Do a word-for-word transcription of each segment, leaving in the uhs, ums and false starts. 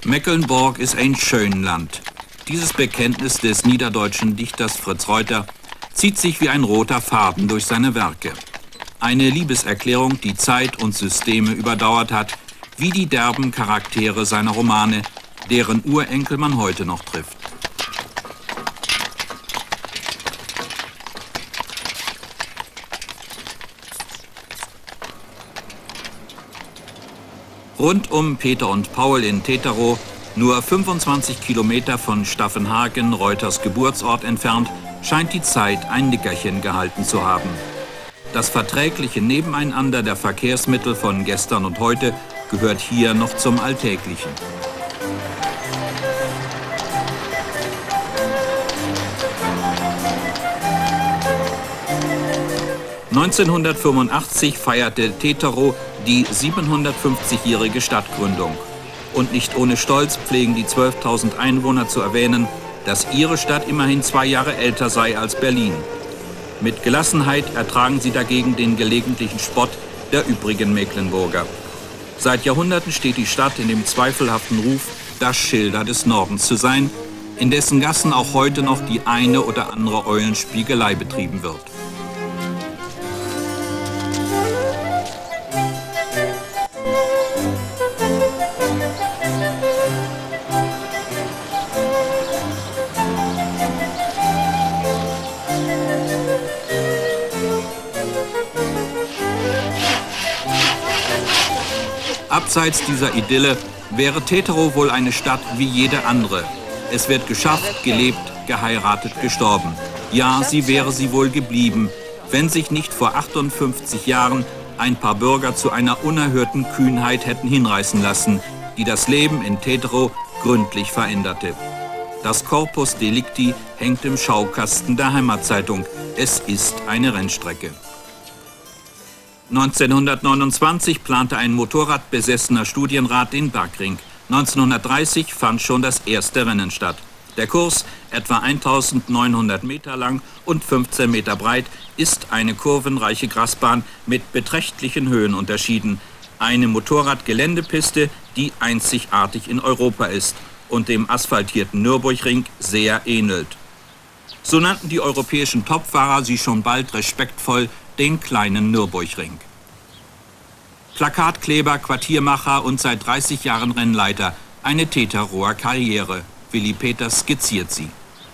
Mecklenburg ist ein Schönland. Dieses Bekenntnis des niederdeutschen Dichters Fritz Reuter zieht sich wie ein roter Faden durch seine Werke. Eine Liebeserklärung, die Zeit und Systeme überdauert hat, wie die derben Charaktere seiner Romane, deren Urenkel man heute noch trifft. Rund um Peter und Paul in Teterow, nur fünfundzwanzig Kilometer von Staffenhagen, Reuters Geburtsort entfernt, scheint die Zeit ein Nickerchen gehalten zu haben. Das verträgliche Nebeneinander der Verkehrsmittel von gestern und heute gehört hier noch zum Alltäglichen. neunzehnhundertfünfundachtzig feierte Teterow die siebenhundertfünfzigjährige Stadtgründung. Und nicht ohne Stolz pflegen die zwölftausend Einwohner zu erwähnen, dass ihre Stadt immerhin zwei Jahre älter sei als Berlin. Mit Gelassenheit ertragen sie dagegen den gelegentlichen Spott der übrigen Mecklenburger. Seit Jahrhunderten steht die Stadt in dem zweifelhaften Ruf, das Schilder des Nordens zu sein, in dessen Gassen auch heute noch die eine oder andere Eulenspiegelei betrieben wird. Abseits dieser Idylle wäre Teterow wohl eine Stadt wie jede andere. Es wird geschafft, gelebt, geheiratet, gestorben. Ja, sie wäre sie wohl geblieben, wenn sich nicht vor achtundfünfzig Jahren ein paar Bürger zu einer unerhörten Kühnheit hätten hinreißen lassen, die das Leben in Teterow gründlich veränderte. Das Corpus Delicti hängt im Schaukasten der Heimatzeitung. Es ist eine Rennstrecke. neunzehnhundertneunundzwanzig plante ein motorradbesessener Studienrat den Bergring. neunzehnhundertdreißig fand schon das erste Rennen statt. Der Kurs, etwa eintausendneunhundert Meter lang und fünfzehn Meter breit, ist eine kurvenreiche Grasbahn mit beträchtlichen Höhenunterschieden. Eine Motorradgeländepiste, die einzigartig in Europa ist und dem asphaltierten Nürburgring sehr ähnelt. So nannten die europäischen Topfahrer sie schon bald respektvoll den kleinen Nürburgring. Plakatkleber, Quartiermacher und seit dreißig Jahren Rennleiter. Eine Teterower Karriere. Willi Peters skizziert sie.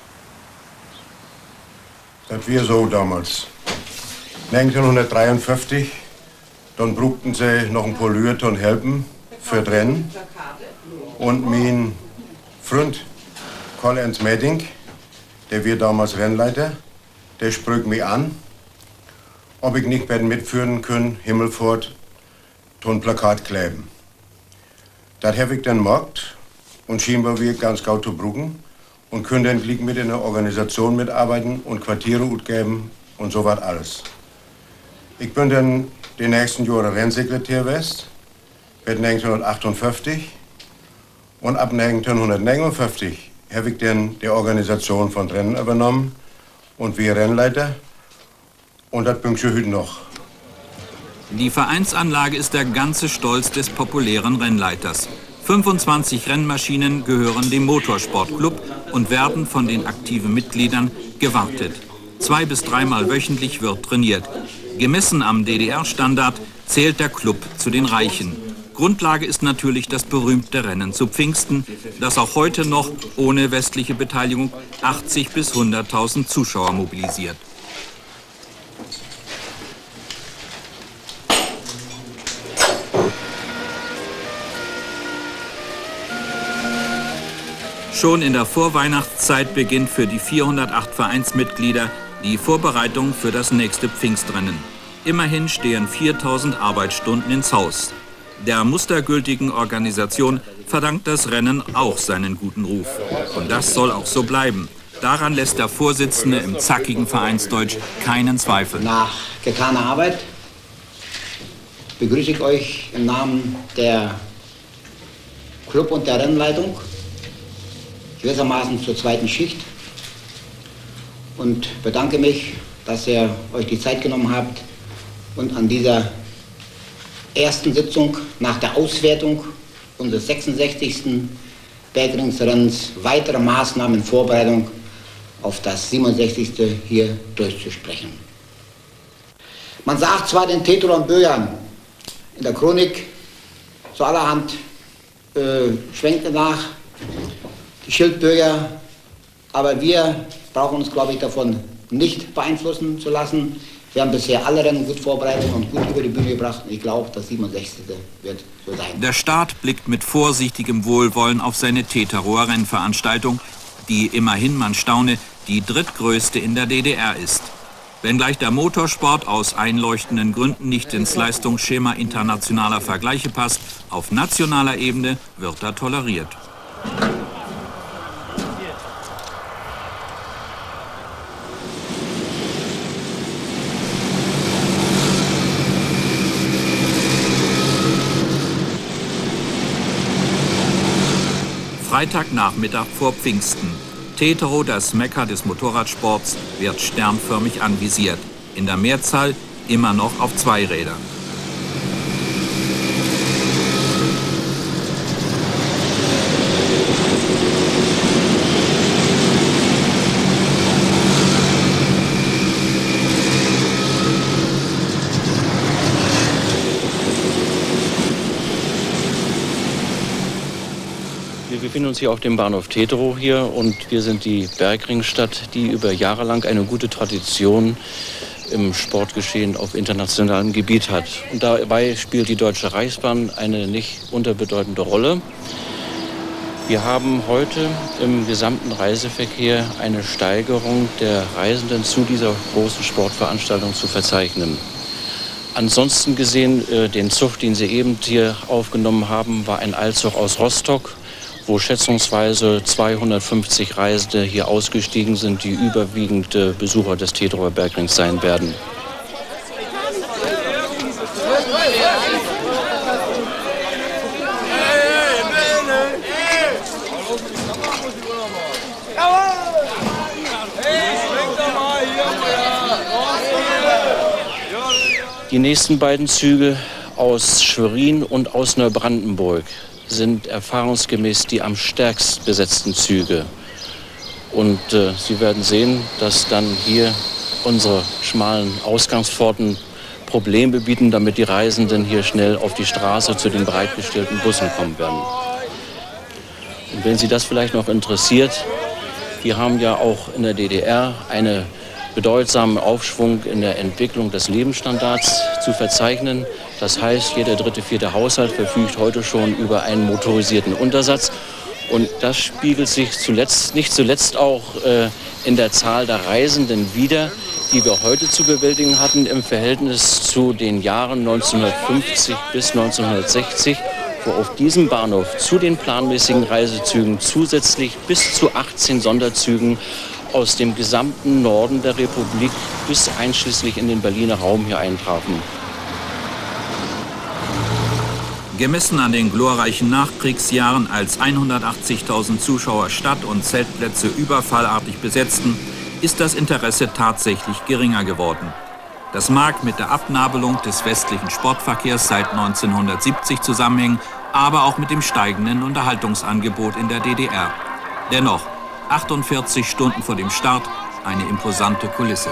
Das war so damals. neunzehnhundertdreiundfünfzig, dann brauchten sie noch ein paar Leute und helfen für das Rennen. Und mein Freund Karl-Ernst Medding, der war damals Rennleiter, der sprach mich an, ob ich nicht bei den mitführen können, Himmelfort, ein Plakat kleben. Das habe ich dann gemacht und scheinbar wir ganz gut zu brauchen und können dann gleich mit in der Organisation mitarbeiten und Quartiere ausgeben und so was alles. Ich bin dann die nächsten Jahre Rennsekretär gewesen, bis neunzehnhundertachtundfünfzig und ab neunzehnhundertneunundfünfzig habe ich dann die Organisation von Rennen übernommen und wir Rennleiter. Und das bin ich schon heute noch. Die Vereinsanlage ist der ganze Stolz des populären Rennleiters. fünfundzwanzig Rennmaschinen gehören dem Motorsportclub und werden von den aktiven Mitgliedern gewartet. Zwei- bis dreimal wöchentlich wird trainiert. Gemessen am D D R-Standard zählt der Club zu den Reichen. Grundlage ist natürlich das berühmte Rennen zu Pfingsten, das auch heute noch ohne westliche Beteiligung achtzig bis hunderttausend Zuschauer mobilisiert. Schon in der Vorweihnachtszeit beginnt für die vierhundertacht Vereinsmitglieder die Vorbereitung für das nächste Pfingstrennen. Immerhin stehen viertausend Arbeitsstunden ins Haus. Der mustergültigen Organisation verdankt das Rennen auch seinen guten Ruf. Und das soll auch so bleiben. Daran lässt der Vorsitzende im zackigen Vereinsdeutsch keinen Zweifel. Nach getaner Arbeit begrüße ich euch im Namen der Club- und der Rennleitung gewissermaßen zur zweiten Schicht und bedanke mich, dass ihr euch die Zeit genommen habt und an dieser ersten Sitzung nach der Auswertung unseres sechsundsechzigsten Bergringsrennens weitere Maßnahmen in Vorbereitung auf das siebenundsechzigste hier durchzusprechen. Man sagt zwar den Tetrower Böjern in der Chronik so allerhand äh, Schwänke nach, die Schildbürger, aber wir brauchen uns, glaube ich, davon nicht beeinflussen zu lassen. Wir haben bisher alle Rennen gut vorbereitet und gut über die Bühne gebracht. Ich glaube, das siebenundsechzigste wird so sein. Der Staat blickt mit vorsichtigem Wohlwollen auf seine Teterower Rennveranstaltung, die immerhin, man staune, die drittgrößte in der D D R ist. Wenngleich der Motorsport aus einleuchtenden Gründen nicht ins Leistungsschema internationaler Vergleiche passt, auf nationaler Ebene wird er toleriert. Freitagnachmittag vor Pfingsten. Teterow, das Mekka des Motorradsports, wird sternförmig anvisiert. In der Mehrzahl immer noch auf Zweirädern. Wir befinden uns hier auf dem Bahnhof Teterow hier und wir sind die Bergringstadt, die über Jahre lang eine gute Tradition im Sportgeschehen auf internationalem Gebiet hat. Und dabei spielt die Deutsche Reichsbahn eine nicht unterbedeutende Rolle. Wir haben heute im gesamten Reiseverkehr eine Steigerung der Reisenden zu dieser großen Sportveranstaltung zu verzeichnen. Ansonsten gesehen, den Zug, den Sie eben hier aufgenommen haben, war ein Eilzug aus Rostock, wo schätzungsweise zweihundertfünfzig Reisende hier ausgestiegen sind, die überwiegend Besucher des Teterower Bergrings sein werden. Die nächsten beiden Züge aus Schwerin und aus Neubrandenburg sind erfahrungsgemäß die am stärkst besetzten Züge. Und äh, Sie werden sehen, dass dann hier unsere schmalen Ausgangspforten Probleme bieten, damit die Reisenden hier schnell auf die Straße zu den bereitgestellten Bussen kommen werden. Und wenn Sie das vielleicht noch interessiert, wir haben ja auch in der D D R einen bedeutsamen Aufschwung in der Entwicklung des Lebensstandards zu verzeichnen. Das heißt, jeder dritte, vierte Haushalt verfügt heute schon über einen motorisierten Untersatz. Und das spiegelt sich zuletzt, nicht zuletzt auch äh, in der Zahl der Reisenden wider, die wir heute zu bewältigen hatten im Verhältnis zu den Jahren neunzehnhundertfünfzig bis neunzehnhundertsechzig, wo auf diesem Bahnhof zu den planmäßigen Reisezügen zusätzlich bis zu achtzehn Sonderzügen aus dem gesamten Norden der Republik bis einschließlich in den Berliner Raum hier eintrafen. Gemessen an den glorreichen Nachkriegsjahren, als hundertachtzigtausend Zuschauer Stadt- und Zeltplätze überfallartig besetzten, ist das Interesse tatsächlich geringer geworden. Das mag mit der Abnabelung des westlichen Sportverkehrs seit neunzehnhundertsiebzig zusammenhängen, aber auch mit dem steigenden Unterhaltungsangebot in der D D R. Dennoch, achtundvierzig Stunden vor dem Start, eine imposante Kulisse.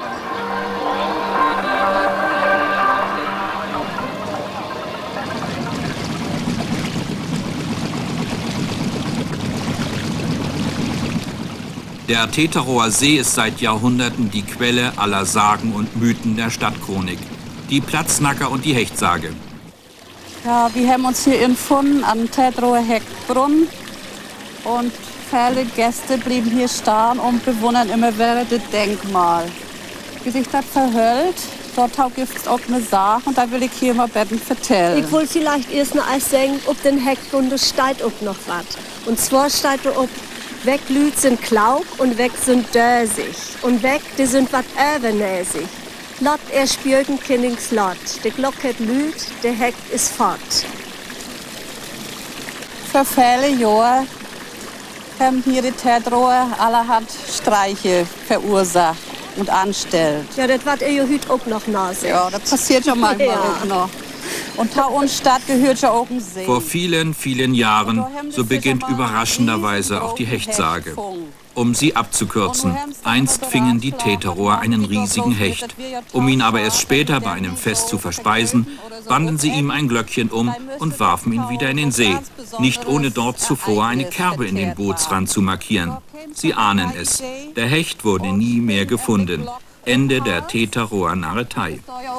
Der Teterower See ist seit Jahrhunderten die Quelle aller Sagen und Mythen der Stadtchronik. Die Platznacker und die Hechtsage. Ja, wir haben uns hier gefunden an Teterower Heckbrunn und viele Gäste blieben hier stehen und bewundern immer wieder das Denkmal. Wie sich das verhält, dort gibt es auch eine Sache und da will ich hier mal betten vertellen. Ich will vielleicht erst noch eins sagen, ob den Heckbrunn, da steht auch noch was. Und zwar steht da auch, weg Lüd sind Klaug und weg sind Dösig. Und weg, die sind wat übernäsig. Lot er spielten Kinnings Lot. De Glock hat Lüd, der Heck ist fort. Für viele Jahre haben hier die Teterower allerhand Streiche verursacht und anstellt. Ja, das wird ihr ja heute auch noch nachsehen. Ja, das passiert ja manchmal ja. auch noch. Und da uns Stadt gehört ja auch ein See. Vor vielen, vielen Jahren, so beginnt überraschenderweise auch die Hechtsage. Um sie abzukürzen, einst fingen die Täterower einen riesigen Hecht. Um ihn aber erst später bei einem Fest zu verspeisen, banden sie ihm ein Glöckchen um und warfen ihn wieder in den See. Nicht ohne dort zuvor eine Kerbe in den Bootsrand zu markieren. Sie ahnen es, der Hecht wurde nie mehr gefunden. Ende der Täterower Narretei.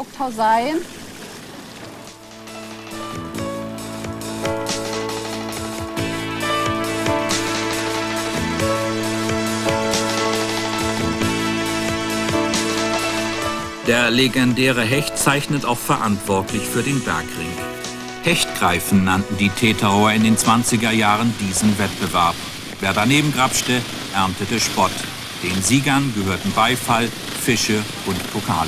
Der legendäre Hecht zeichnet auch verantwortlich für den Bergring. Hechtgreifen nannten die Täterower in den zwanziger Jahren diesen Wettbewerb. Wer daneben grapschte, erntete Spott. Den Siegern gehörten Beifall, Fische und Pokale.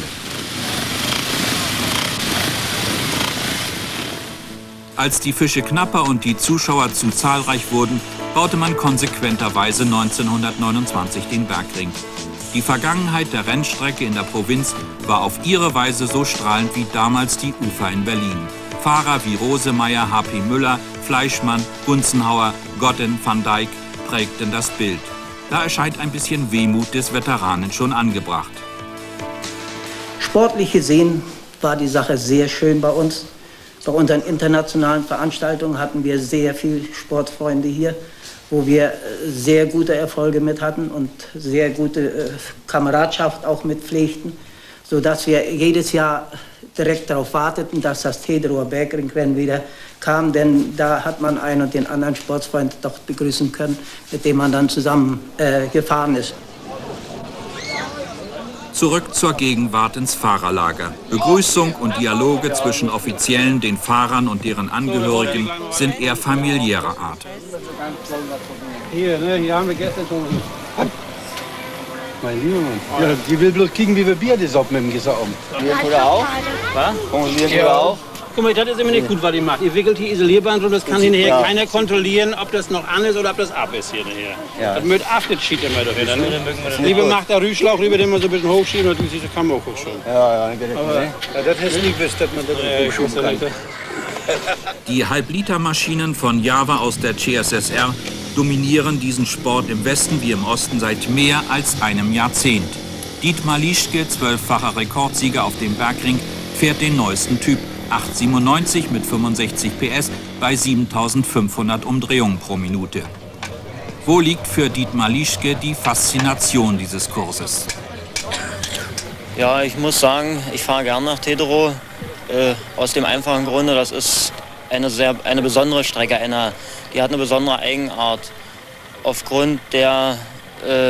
Als die Fische knapper und die Zuschauer zu zahlreich wurden, baute man konsequenterweise neunzehnhundertneunundzwanzig den Bergring. Die Vergangenheit der Rennstrecke in der Provinz war auf ihre Weise so strahlend wie damals die Ufer in Berlin. Fahrer wie Rosemeyer, H P Müller, Fleischmann, Gunzenhauer, Godden, Van Dijk prägten das Bild. Da erscheint ein bisschen Wehmut des Veteranen schon angebracht. Sportlich gesehen war die Sache sehr schön bei uns. Bei unseren internationalen Veranstaltungen hatten wir sehr viele Sportfreunde hier, wo wir sehr gute Erfolge mit hatten und sehr gute Kameradschaft auch mit pflegten, sodass wir jedes Jahr direkt darauf warteten, dass das Täterower Bergringrennen wieder kam, denn da hat man einen und den anderen Sportsfreund doch begrüßen können, mit dem man dann zusammen äh, gefahren ist. Zurück zur Gegenwart ins Fahrerlager. Begrüßung und Dialoge zwischen Offiziellen, den Fahrern und deren Angehörigen sind eher familiärer Art. Hier, ne, hier haben wir gestern schon... Mein lieber Mann. Ja, die will bloß kicken, wie wir Bier das ab mit dem Gesaum. Oder auch? Was? Oder auch? Guck mal, das ist immer nicht gut, was ihr macht. Ihr wickelt die Isolierband und das kann hinterher ja. keiner kontrollieren, ob das noch an ist oder ob das ab ist hier nachher. Ja. Das mit achtet schied immer doch wieder. Ne? Lieber macht der Rühschlauch, lieber den mal so ein bisschen hochschieben und diese kann man auch hochschieben. Ja, ja, dann geht das. Aber, ja, das hättest du nie gewusst, dass man das ja, hochschieben kann. Die Halblitermaschinen von Java aus der C S S R dominieren diesen Sport im Westen wie im Osten seit mehr als einem Jahrzehnt. Dietmar Lieschke, zwölffacher Rekordsieger auf dem Bergring, fährt den neuesten Typ acht siebenundneunzig mit fünfundsechzig P S bei siebentausendfünfhundert Umdrehungen pro Minute. Wo liegt für Dietmar Lieschke die Faszination dieses Kurses? Ja, ich muss sagen, ich fahre gern nach Teterow. Äh, aus dem einfachen Grunde, das ist eine sehr eine besondere Strecke, eine, die hat eine besondere Eigenart. Aufgrund der äh,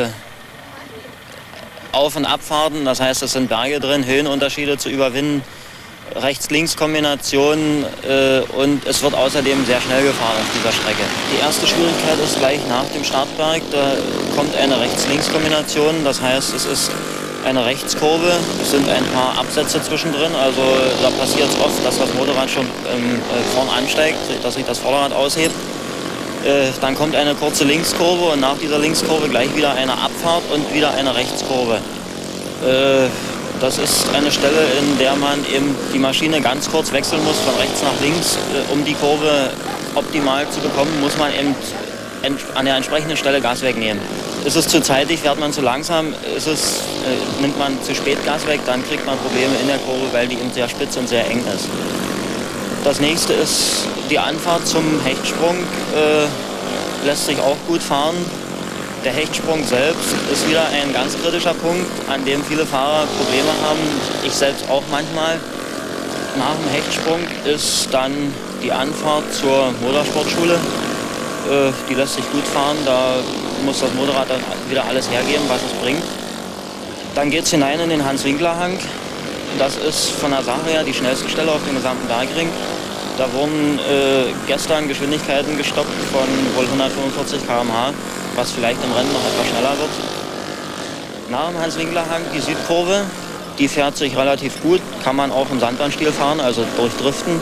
Auf- und Abfahrten, das heißt, es sind Berge drin, Höhenunterschiede zu überwinden, Rechts-Links-Kombinationen äh, und es wird außerdem sehr schnell gefahren auf dieser Strecke. Die erste Schwierigkeit ist gleich nach dem Startberg, da kommt eine Rechts-Links-Kombination, das heißt, es ist eine Rechtskurve, es sind ein paar Absätze zwischendrin, also da passiert es oft, dass das Motorrad schon ähm, äh, vorn ansteigt, dass sich das Vorderrad aushebt. Äh, dann kommt eine kurze Linkskurve und nach dieser Linkskurve gleich wieder eine Abfahrt und wieder eine Rechtskurve. Äh, das ist eine Stelle, in der man eben die Maschine ganz kurz wechseln muss, von rechts nach links. Äh, um die Kurve optimal zu bekommen, muss man eben an der entsprechenden Stelle Gas wegnehmen. Ist es zu zeitig, fährt man zu langsam, ist es, äh, nimmt man zu spät Gas weg, dann kriegt man Probleme in der Kurve, weil die eben sehr spitz und sehr eng ist. Das nächste ist die Anfahrt zum Hechtsprung, äh, lässt sich auch gut fahren. Der Hechtsprung selbst ist wieder ein ganz kritischer Punkt, an dem viele Fahrer Probleme haben, ich selbst auch manchmal. Nach dem Hechtsprung ist dann die Anfahrt zur Motorsportschule. Äh, die lässt sich gut fahren, da muss das Motorrad dann wieder alles hergeben, was es bringt. Dann geht es hinein in den Hans-Winkler-Hang. Das ist von der Sache her die schnellste Stelle auf dem gesamten Bergring. Da wurden äh, gestern Geschwindigkeiten gestoppt von wohl hundertfünfundvierzig Kilometer pro Stunde, was vielleicht im Rennen noch etwas schneller wird. Nach dem Hans-Winkler-Hang die Südkurve, die fährt sich relativ gut, kann man auch im Sandbahnstil fahren, also durchdriften.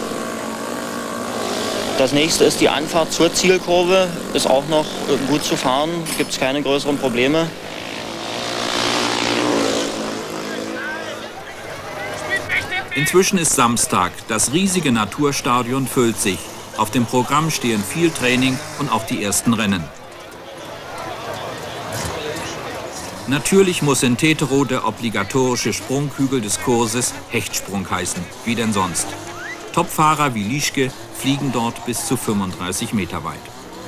Das nächste ist die Anfahrt zur Zielkurve, ist auch noch gut zu fahren, gibt es keine größeren Probleme. Inzwischen ist Samstag. Das riesige Naturstadion füllt sich. Auf dem Programm stehen viel Training und auch die ersten Rennen. Natürlich muss in Teterow der obligatorische Sprunghügel des Kurses Hechtsprung heißen. Wie denn sonst? Topfahrer wie Lischke fliegen dort bis zu fünfunddreißig Meter weit.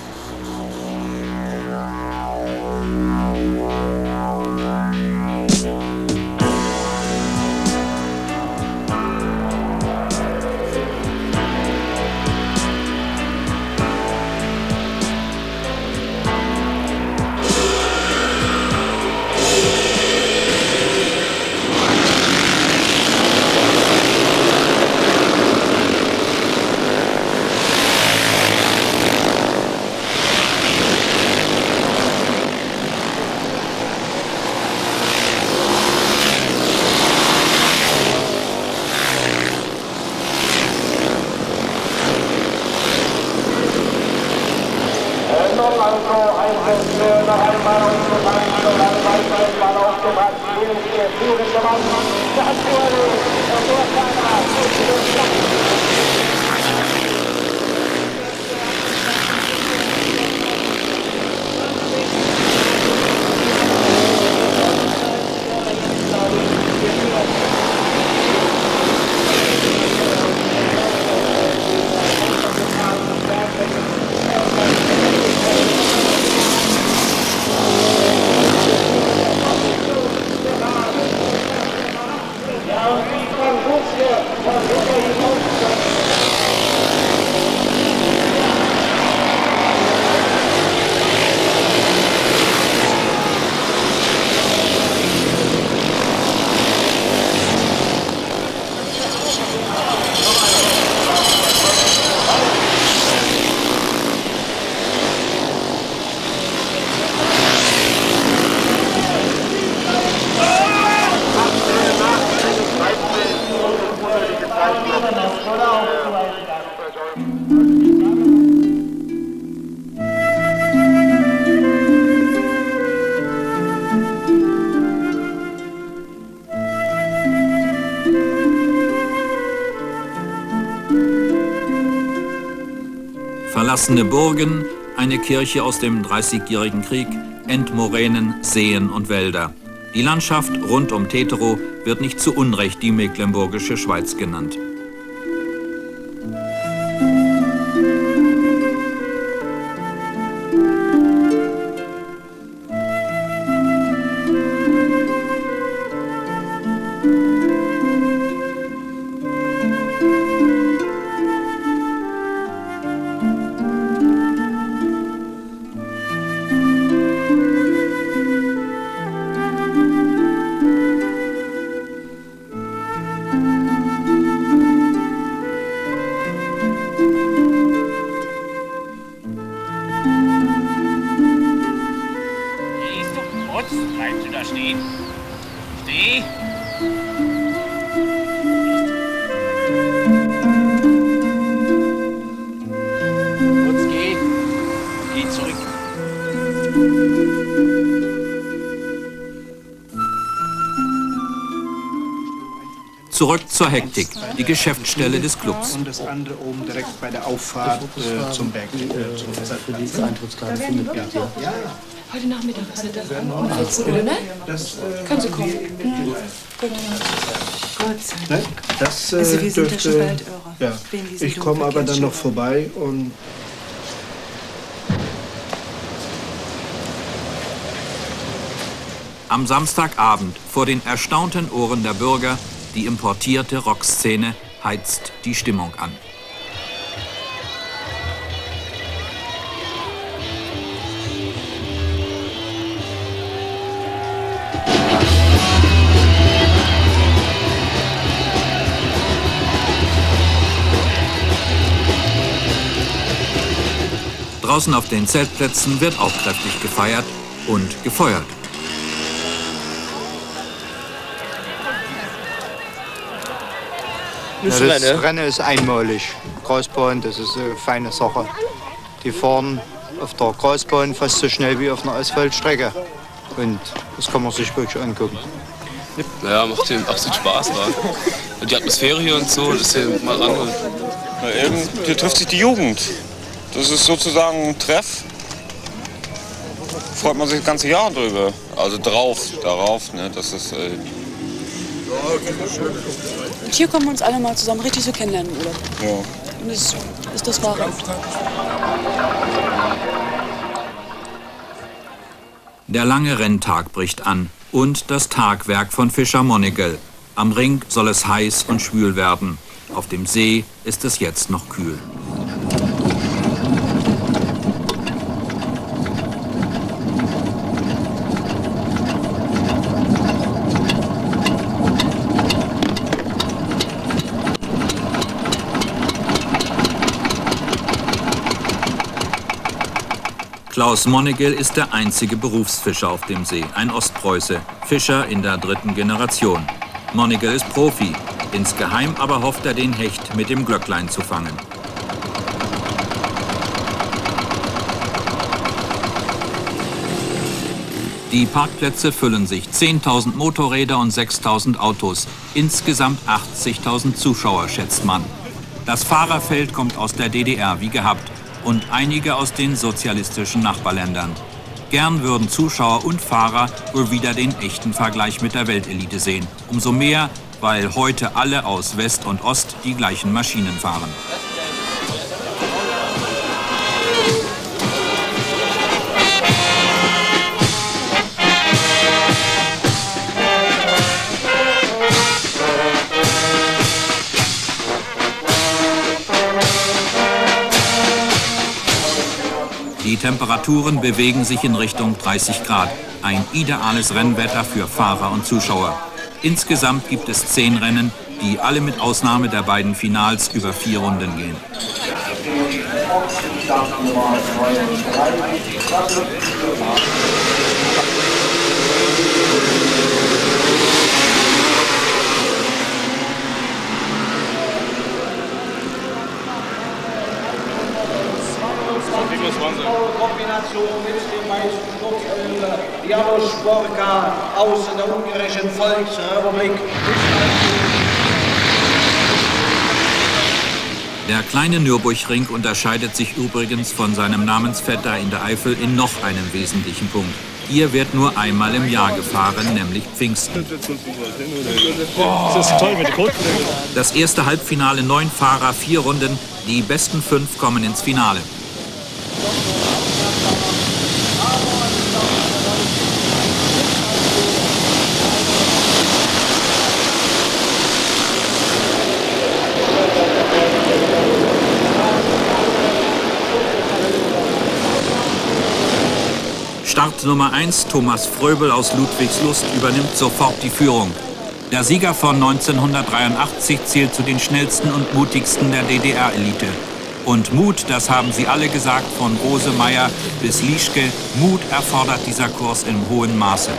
Verlassene Burgen, eine Kirche aus dem Dreißigjährigen Krieg, Endmoränen, Seen und Wälder. Die Landschaft rund um Teterow wird nicht zu Unrecht die Mecklenburgische Schweiz genannt. Bleibst du da stehen? Steh! Kurz geh. Geh zurück. Zurück zur Hektik, die Geschäftsstelle des Clubs. Und das andere oben direkt bei der Auffahrt äh, zum Berg. Äh, zum für die Eintrittskarte findet ihr. Ja. Heute Nachmittag ist das an, um vierzehn Uhr, ne? Das, äh, können Sie kommen. Ja. Gott sei Dank. Ne? Das, äh, also wir sind dürfte, ja schon bald irre. Ja. Ich komme aber dann noch vorbei und... Am Samstagabend, vor den erstaunten Ohren der Bürger, die importierte Rockszene heizt die Stimmung an. Draußen auf den Zeltplätzen wird auch kräftig gefeiert und gefeuert. Ja, das Rennen ist einmalig. Kreisbahn, das ist eine feine Sache. Die fahren auf der Kreisbahn fast so schnell wie auf einer Asphaltstrecke. Und das kann man sich wirklich angucken. Ja, macht hier absolut Spaß. Da. Und die Atmosphäre hier und so, das ist hier mal anders. Na eben, hier trifft sich die Jugend. Das ist sozusagen ein Treff. Freut man sich das ganze Jahr drüber. Also drauf, darauf, ne, das ist... Äh Und hier kommen wir uns alle mal zusammen richtig so kennenlernen im Urlaub. Ja. Und das ist das Wahre. Der lange Renntag bricht an und das Tagwerk von Fischer Monegal. Am Ring soll es heiß und schwül werden. Auf dem See ist es jetzt noch kühl. Klaus Monegal ist der einzige Berufsfischer auf dem See, ein Ostpreuße, Fischer in der dritten Generation. Monegal ist Profi, insgeheim aber hofft er, den Hecht mit dem Glöcklein zu fangen. Die Parkplätze füllen sich, zehntausend Motorräder und sechstausend Autos, insgesamt achtzigtausend Zuschauer, schätzt man. Das Fahrerfeld kommt aus der D D R, wie gehabt, und einige aus den sozialistischen Nachbarländern. Gern würden Zuschauer und Fahrer wohl wieder den echten Vergleich mit der Weltelite sehen. Umso mehr, weil heute alle aus West und Ost die gleichen Maschinen fahren. Die Temperaturen bewegen sich in Richtung dreißig Grad. Ein ideales Rennwetter für Fahrer und Zuschauer. Insgesamt gibt es zehn Rennen, die alle mit Ausnahme der beiden Finals über vier Runden gehen. Kombination mit dem meisten Sturzöl, Janusz Borka aus der Ungarischen Volksrepublik. Der kleine Nürburgring unterscheidet sich übrigens von seinem Namensvetter in der Eifel in noch einem wesentlichen Punkt. Hier wird nur einmal im Jahr gefahren, nämlich Pfingsten. Oh, das ist toll mit der Quote. Das erste Halbfinale, neun Fahrer, vier Runden. Die besten fünf kommen ins Finale. Start Nummer eins, Thomas Fröbel aus Ludwigslust, übernimmt sofort die Führung. Der Sieger von neunzehnhundertdreiundachtzig zählt zu den schnellsten und mutigsten der D D R-Elite. Und Mut, das haben sie alle gesagt, von Rosemeyer bis Lieschke, Mut erfordert dieser Kurs in hohem Maße.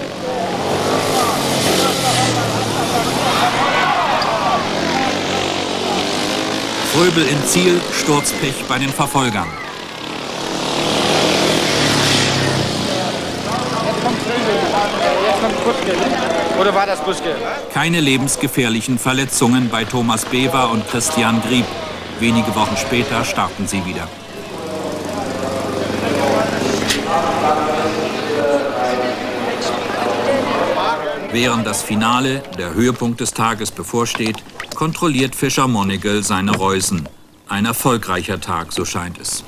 Fröbel im Ziel, Sturzpech bei den Verfolgern. Oder war das Buschke? Keine lebensgefährlichen Verletzungen bei Thomas Bever und Christian Grieb. Wenige Wochen später starten sie wieder. Während das Finale, der Höhepunkt des Tages, bevorsteht, kontrolliert Fischer Monegal seine Reusen. Ein erfolgreicher Tag, so scheint es.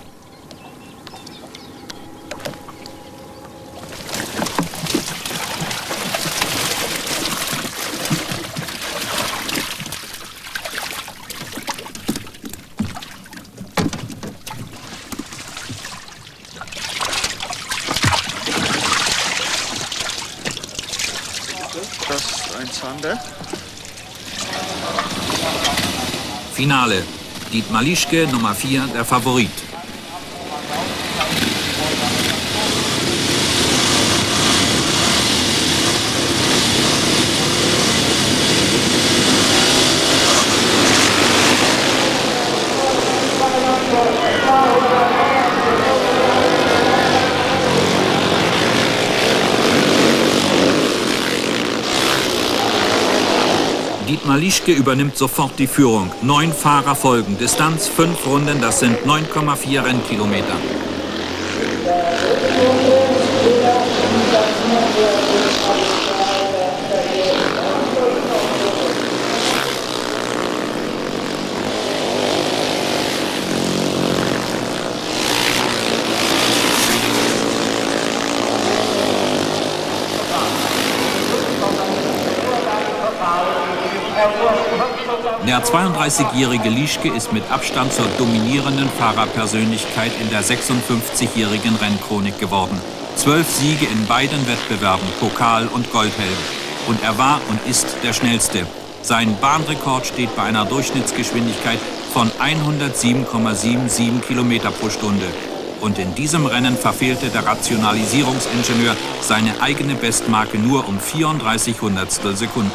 Das ist ein Zander. Finale. Dietmar Lieschke, Nummer vier, der Favorit. Dietmar Lieschke übernimmt sofort die Führung. Neun Fahrer folgen. Distanz fünf Runden, das sind neun Komma vier Rennkilometer. Der zweiunddreißigjährige Lieschke ist mit Abstand zur dominierenden Fahrerpersönlichkeit in der sechsundfünfzigjährigen Rennchronik geworden. Zwölf Siege in beiden Wettbewerben, Pokal und Goldhelm. Und er war und ist der Schnellste. Sein Bahnrekord steht bei einer Durchschnittsgeschwindigkeit von hundertsieben Komma siebenundsiebzig Kilometer pro Stunde. Und in diesem Rennen verfehlte der Rationalisierungsingenieur seine eigene Bestmarke nur um vierunddreißig Hundertstel Sekunden.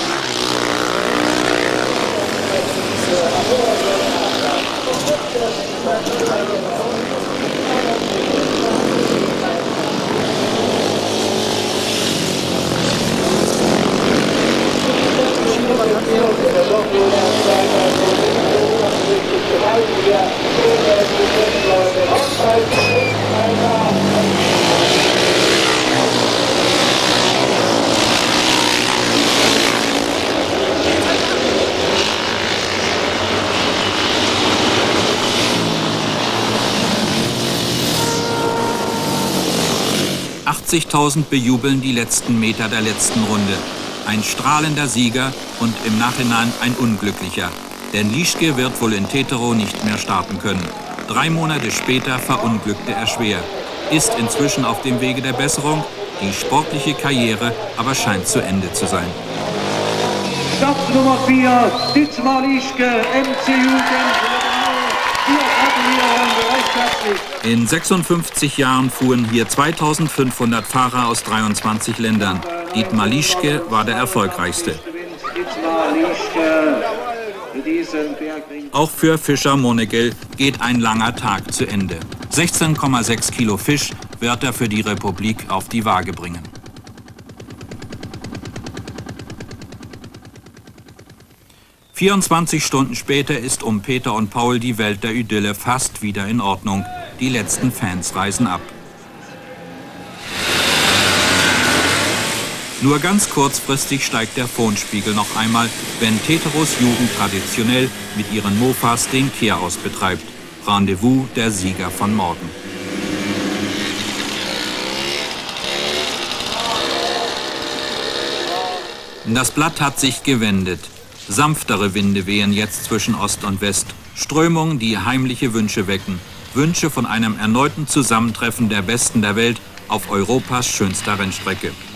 achtzigtausend bejubeln die letzten Meter der letzten Runde. Ein strahlender Sieger und im Nachhinein ein unglücklicher. Denn Lieschke wird wohl in Teterow nicht mehr starten können. Drei Monate später verunglückte er schwer. Ist inzwischen auf dem Wege der Besserung. Die sportliche Karriere aber scheint zu Ende zu sein. Start Nummer vier, Dietmar Lieschke, M C Jugend. In sechsundfünfzig Jahren fuhren hier zweitausendfünfhundert Fahrer aus dreiundzwanzig Ländern. Dietmar Lieschke war der erfolgreichste. Auch für Fischer Monegel geht ein langer Tag zu Ende. sechzehn Komma sechs Kilo Fisch wird er für die Republik auf die Waage bringen. vierundzwanzig Stunden später ist um Peter und Paul die Welt der Idylle fast wieder in Ordnung. Die letzten Fans reisen ab. Nur ganz kurzfristig steigt der Phonespiegel noch einmal, wenn Teterows Jugend traditionell mit ihren Mofas den Kehraus betreibt. Rendezvous der Sieger von morgen. Das Blatt hat sich gewendet. Sanftere Winde wehen jetzt zwischen Ost und West. Strömungen, die heimliche Wünsche wecken. Wünsche von einem erneuten Zusammentreffen der Besten der Welt auf Europas schönster Rennstrecke.